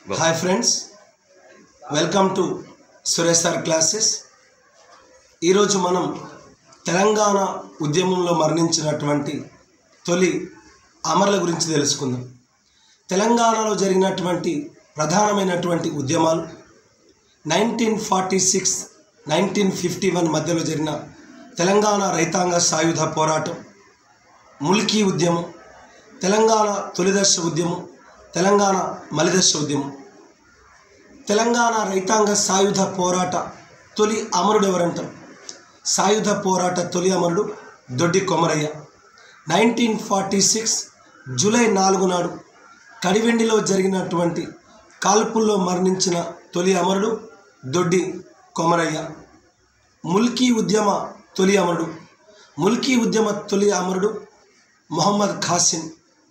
Hi friends, welcome to Suresh sir classes. ఈ రోజు మనం తెలంగాణ ఉద్యమంలో మరణించినటువంటి తొలి అమరుల గురించి తెలుసుకుందాం. తెలంగాణలో జరిగినటువంటి ప్రధానమైనటువంటి ఉద్యమాలు 1946 1951 మధ్యలో జరిగిన తెలంగాణ రైతాంగ సాయుధ పోరాటం, ముల్కీ ఉద్యమం, తెలంగాణ తొలిదశ ఉద్యమం, తెలంగాణ మలిదశ ఉద్యమం. తెలంగాణ రైతాంగ సాయుధ పోరాట తొలి అమరుడు ఎవరంటాం? సాయుధ పోరాట తొలి అమరుడు దొడ్డి కొమరయ్య. 1946 జూలై 4 నాడు కడివెండిలో జరిగినటువంటి కాల్పుల్లో మరణించిన తొలి అమరుడు దొడ్డి కొమరయ్య. ముల్కీ ఉద్యమ తొలి అమరుడు, ముల్కీ ఉద్యమ తొలి అమరుడు మొహమ్మద్ ఖాసిం.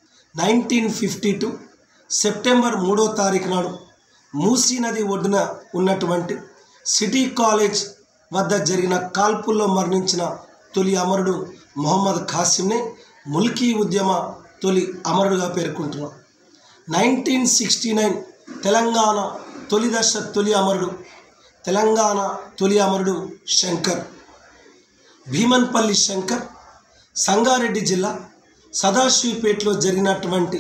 1952 సెప్టెంబర్ 3వ తారీఖు నాడు మూసీ నది ఒడ్డున ఉన్నటువంటి సిటీ కాలేజ్ వద్ద జరిగిన కాల్పుల్లో మరణించిన తొలి అమరుడు మొహమ్మద్ ఖాసింనే ముల్కీ ఉద్యమ తొలి అమరుడుగా పేర్కొంటున్నాం. 1969 తెలంగాణ తొలిదశ తొలి అమరుడు, తెలంగాణ తొలి అమరుడు శంకర్. భీమన్పల్లి శంకర్ సంగారెడ్డి జిల్లా సదాశివపేటలో జరిగినటువంటి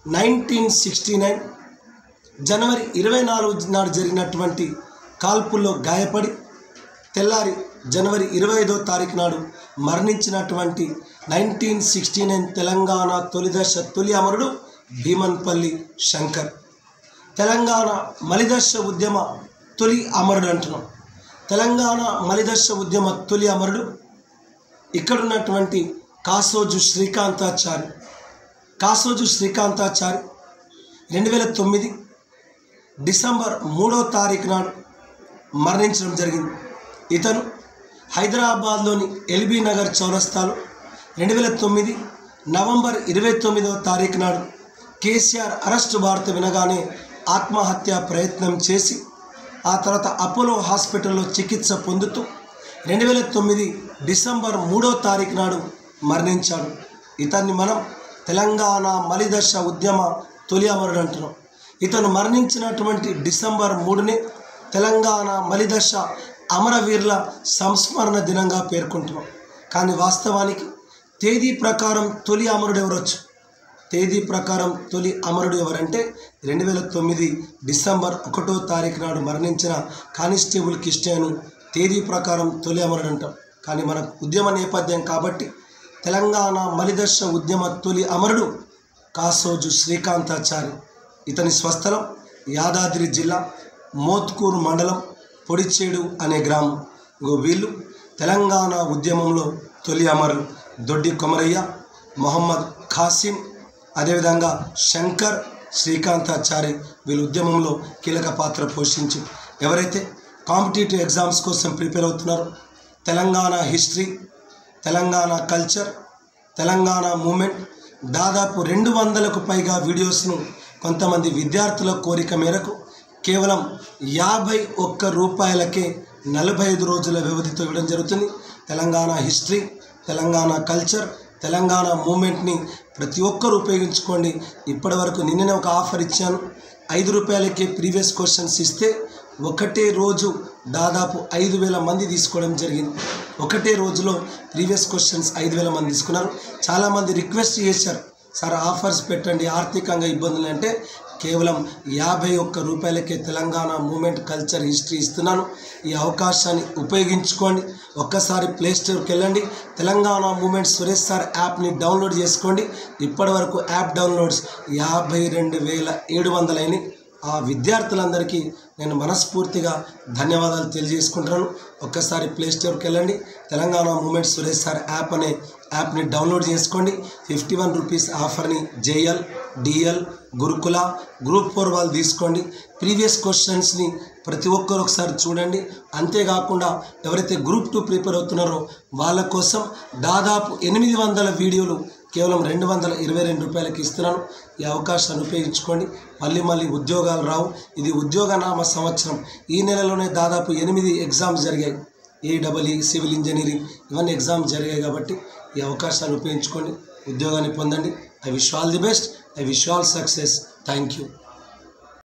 1969 జనవరి 24 నాడు జరిగినటువంటి కాల్పుల్లో గాయపడి తెల్లారి జనవరి 25వ తారీఖు నాడు మరణించినటువంటి 1969 తెలంగాణ తొలిదశ తొలి అమరుడు భీమన్పల్లి శంకర్. తెలంగాణ మలిదశ ఉద్యమ తొలి అమరుడు అంటున్నాం. తెలంగాణ మలిదశ ఉద్యమ తొలి అమరుడు ఇక్కడున్నటువంటి కాసోజు శ్రీకాంతాచారి. కాసోజు శ్రీకాంతాచారి 2009 డిసెంబర్ 3వ తారీఖు నాడు మరణించడం జరిగింది. ఇతను హైదరాబాద్లోని ఎల్బీ నగర్ చౌరస్తాలో 2009 నవంబర్ 29వ తారీఖు నాడు కేసీఆర్ అరెస్టు వార్త వినగానే ఆత్మహత్య ప్రయత్నం చేసి ఆ తర్వాత అపోలో హాస్పిటల్లో చికిత్స పొందుతూ 2009 డిసెంబర్ 3వ తారీఖు నాడు మరణించాడు. ఇతన్ని మనం తెలంగాణ మలిదశ ఉద్యమ తొలి అమరుడు అంటున్నాం. ఇతను మరణించినటువంటి డిసెంబర్ 3నే తెలంగాణ మలిదశ అమరవీరుల సంస్మరణ దినంగా పేర్కొంటున్నాం. కానీ వాస్తవానికి తేదీ ప్రకారం తొలి అమరుడు ఎవరొచ్చు? తేదీ ప్రకారం తొలి అమరుడు ఎవరంటే 2009 డిసెంబర్ 1వ తారీఖు నాడు మరణించిన కానిస్టేబుల్ కిష్టేను తేదీ ప్రకారం తొలి అమరుడు అంటాం. కానీ మన ఉద్యమ నేపథ్యం కాబట్టి తెలంగాణ మలిదశ ఉద్యమ తొలి అమరుడు కాసోజు శ్రీకాంతాచారి. ఇతని స్వస్థలం యాదాద్రి జిల్లా మోత్కూరు మండలం పొడిచేడు అనే గ్రామం. వీళ్ళు తెలంగాణ ఉద్యమంలో తొలి అమరులు దొడ్డి కొమరయ్య, మొహమ్మద్ ఖాసిం, అదేవిధంగా శంకర్, శ్రీకాంతాచారి. వీళ్ళు ఉద్యమంలో కీలక పాత్ర పోషించి ఎవరైతే కాంపిటేటివ్ ఎగ్జామ్స్ కోసం ప్రిపేర్ అవుతున్నారో Telangana history, Telangana culture, Telangana movement దాదాపు 200కు పైగా వీడియోస్ను కొంతమంది విద్యార్థుల కోరిక మేరకు కేవలం 51 రూపాయలకే 45 రోజుల వ్యవధితో ఇవ్వడం జరుగుతుంది. తెలంగాణ హిస్టరీ, తెలంగాణ కల్చర్, తెలంగాణ మూమెంట్ని ప్రతి ఒక్కరు ఉపయోగించుకోండి. ఇప్పటి వరకు నిన్ననే ఒక ఆఫర్ ఇచ్చాను. 5 రూపాయలకే ప్రీవియస్ క్వశ్చన్స్ ఇస్తే ఒకటే రోజు దాదాపు 5,000 మంది తీసుకోవడం జరిగింది. ఒకటే రోజులో ప్రీవియస్ క్వశ్చన్స్ 5,000 మంది తీసుకున్నారు. చాలామంది రిక్వెస్ట్ చేశారు, సార్ ఆఫర్స్ పెట్టండి, ఆర్థికంగా ఇబ్బందులు అంటే కేవలం 51 రూపాయలకే తెలంగాణ మూమెంట్, కల్చర్, హిస్టరీ ఇస్తున్నాను. ఈ అవకాశాన్ని ఉపయోగించుకోండి. ఒక్కసారి ప్లేస్టోర్కి వెళ్ళండి, తెలంగాణ మూమెంట్ సురేష్ సార్ యాప్ని డౌన్లోడ్ చేసుకోండి. ఇప్పటి వరకు యాప్ డౌన్లోడ్స్ 52,700 అయినాయి. ఆ విద్యార్థులందరికీ నేను మనస్ఫూర్తిగా ధన్యవాదాలు తెలియజేసుకుంటున్నాను. ఒక్కసారి ప్లేస్టోర్కి వెళ్ళండి, Telangana movement Suresh sir app అనే యాప్ని డౌన్లోడ్ చేసుకోండి. 51 రూపీస్ ఆఫర్ని జేఎల్, డిఎల్, గురుకుల, గ్రూప్ 4 వాళ్ళు తీసుకోండి. ప్రీవియస్ క్వశ్చన్స్ని ప్రతి ఒక్కరు ఒకసారి చూడండి. అంతేకాకుండా ఎవరైతే గ్రూప్ 2 ప్రిపేర్ అవుతున్నారో వాళ్ళ కోసం దాదాపు 800 వీడియోలు కేవలం 222 రూపాయలకి ఇస్తున్నాను. ఈ అవకాశాన్ని ఉపయోగించుకోండి. మళ్ళీ ఉద్యోగాలు రావు. ఇది ఉద్యోగనామ సంవత్సరం. ఈ నెలలోనే దాదాపు 8 ఎగ్జామ్స్ జరిగాయి. ఏడబ్ల్యూ, సివిల్ ఇంజనీరింగ్ ఇవన్నీ ఎగ్జామ్స్ జరిగాయి కాబట్టి ఈ అవకాశాన్ని ఉపయోగించుకోండి, ఉద్యోగాన్ని పొందండి. I wish you all the best. I wish you all success. Thank you.